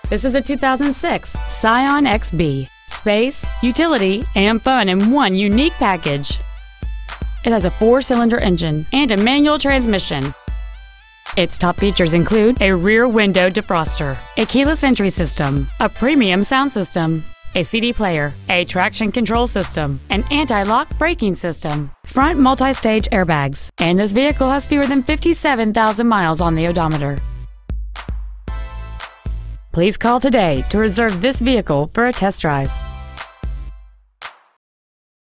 This is a 2006 Scion XB. Space, utility, and fun in one unique package. It has a 4-cylinder engine and a manual transmission. Its top features include a rear window defroster, a keyless entry system, a premium sound system, a CD player, a traction control system, an anti-lock braking system, front multi-stage airbags, and this vehicle has fewer than 57,000 miles on the odometer. Please call today to reserve this vehicle for a test drive.